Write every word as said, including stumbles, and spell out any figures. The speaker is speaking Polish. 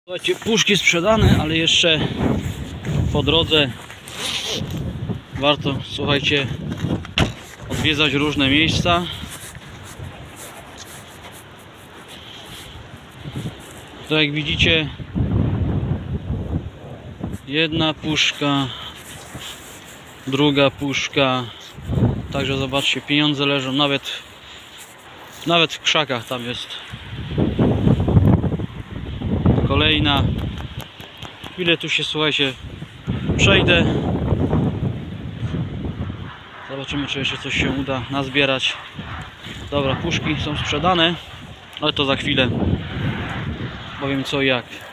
Słuchajcie, puszki sprzedane, ale jeszcze po drodze warto, słuchajcie, odwiedzać różne miejsca. To jak widzicie, jedna puszka, druga puszka. Także zobaczcie, pieniądze leżą nawet nawet w krzakach. Tam jest kolejna. Chwilę tu się, słuchajcie, przejdę. Zobaczymy, czy jeszcze coś się uda nazbierać. Dobra, puszki są sprzedane, ale to za chwilę powiem co i jak.